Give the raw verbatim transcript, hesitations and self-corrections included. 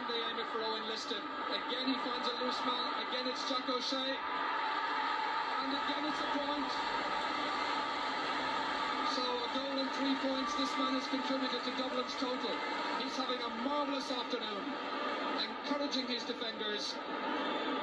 they aim it for Owen Liston. Again he finds a loose man. Again it's Jack O'Shea. And again it's a point. So a goal and three points. This man has contributed to Dublin's total. He's having a marvellous afternoon, encouraging his defenders.